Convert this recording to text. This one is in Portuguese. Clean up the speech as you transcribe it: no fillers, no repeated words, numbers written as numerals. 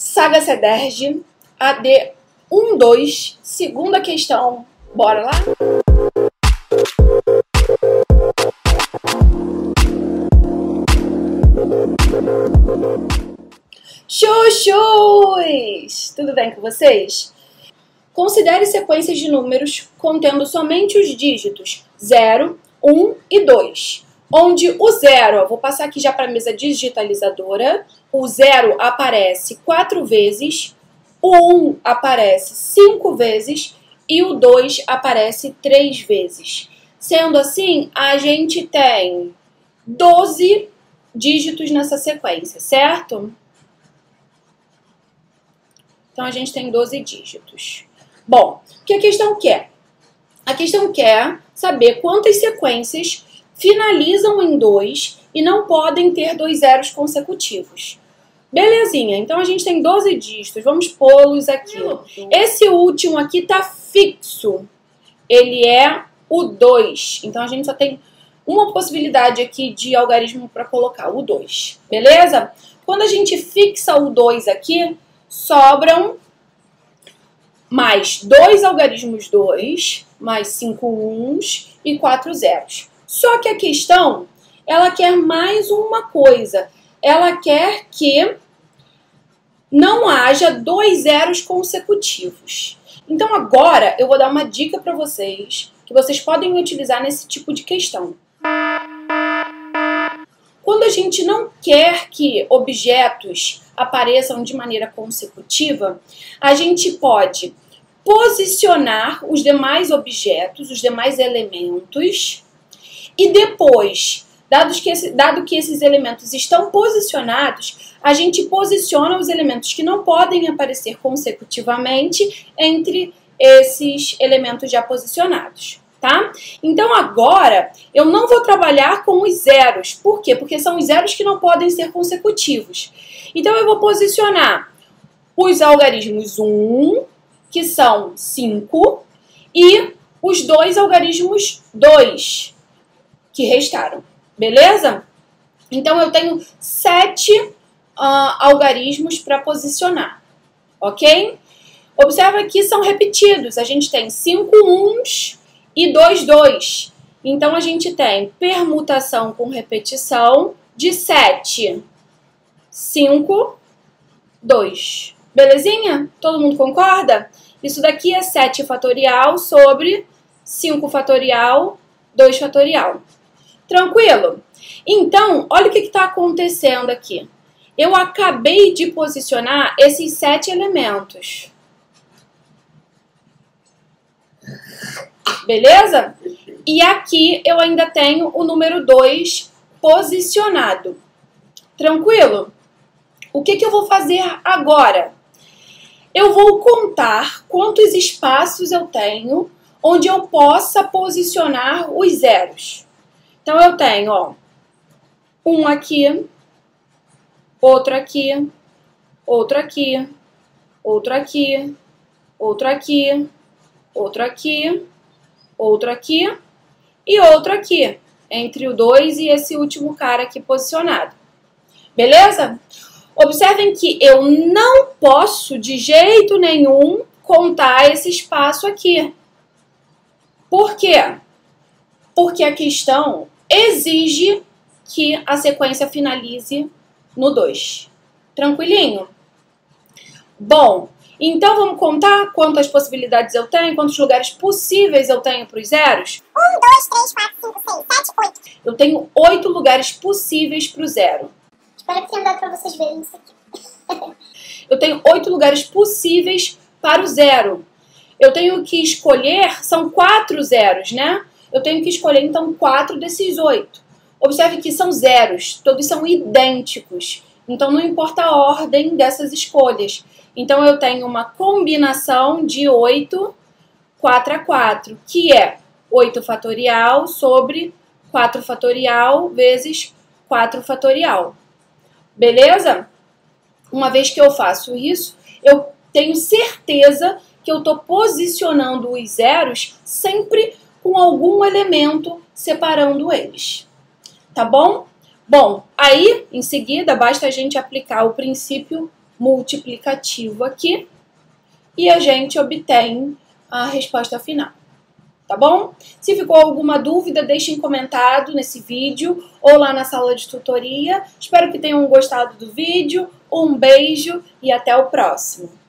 Saga Cederge, AD 1-2, segunda questão. Bora lá? Chuchus! Tudo bem com vocês? Considere sequências de números contendo somente os dígitos 0, 1 e 2. Onde o 0, vou passar aqui já para a mesa digitalizadora, o 0 aparece 4 vezes, o 1 aparece 5 vezes e o 2 aparece 3 vezes. Sendo assim, a gente tem 12 dígitos nessa sequência, certo? Então, a gente tem 12 dígitos. Bom, o que a questão quer? A questão quer saber quantas sequências finalizam em 2 e não podem ter 2 zeros consecutivos. Belezinha, então a gente tem 12 dígitos, vamos pô-los aqui. Esse último aqui está fixo, ele é o 2, então a gente só tem uma possibilidade aqui de algarismo para colocar, o 2, beleza? Quando a gente fixa o 2 aqui, sobram mais 2 algarismos 2, mais 5 uns e 4 zeros. Só que a questão, ela quer mais uma coisa. Ela quer que não haja 2 zeros consecutivos. Então agora eu vou dar uma dica para vocês, que vocês podem utilizar nesse tipo de questão. Quando a gente não quer que objetos apareçam de maneira consecutiva, a gente pode posicionar os demais objetos, os demais elementos, e depois, dado que esses elementos estão posicionados, a gente posiciona os elementos que não podem aparecer consecutivamente entre esses elementos já posicionados, tá? Então agora, eu não vou trabalhar com os zeros. Por quê? Porque são os zeros que não podem ser consecutivos. Então eu vou posicionar os algarismos 1, que são 5, e os 2 algarismos 2, que restaram, beleza? Então eu tenho 7 algarismos para posicionar, ok? Observa que são repetidos, a gente tem 5 uns e 2 2. Então a gente tem permutação com repetição de 7, 5, 2. Belezinha? Todo mundo concorda? Isso daqui é 7 fatorial sobre 5 fatorial, 2 fatorial. Tranquilo? Então, olha o que está acontecendo aqui. Eu acabei de posicionar esses 7 elementos. Beleza? E aqui eu ainda tenho o número 2 posicionado. Tranquilo? O que eu vou fazer agora? Eu vou contar quantos espaços eu tenho onde eu possa posicionar os zeros. Então, eu tenho, ó, um aqui, outro aqui, outro aqui, outro aqui, outro aqui, outro aqui, outro aqui e outro aqui, entre o 2 e esse último cara aqui posicionado. Beleza? Observem que eu não posso, de jeito nenhum, contar esse espaço aqui. Por quê? Porque a questão exige que a sequência finalize no 2. Tranquilinho? Bom, então vamos contar quantas possibilidades eu tenho, quantos lugares possíveis eu tenho para os zeros? 1, 2, 3, 4, 5, 6, 7, 8. Eu tenho 8 lugares possíveis para o zero. Espero que tenha dado para vocês verem isso aqui. Eu tenho 8 lugares possíveis para o zero. Eu tenho que escolher, são 4 zeros, né? Eu tenho que escolher, então, 4 desses 8. Observe que são zeros, todos são idênticos. Então, não importa a ordem dessas escolhas. Então, eu tenho uma combinação de 8, 4 a 4, que é 8 fatorial sobre 4 fatorial vezes 4 fatorial. Beleza? Uma vez que eu faço isso, eu tenho certeza que eu estou posicionando os zeros sempre com algum elemento separando eles. Tá bom? Bom, aí, em seguida, basta a gente aplicar o princípio multiplicativo aqui e a gente obtém a resposta final. Tá bom? Se ficou alguma dúvida, deixem comentado nesse vídeo ou lá na sala de tutoria. Espero que tenham gostado do vídeo. Um beijo e até o próximo.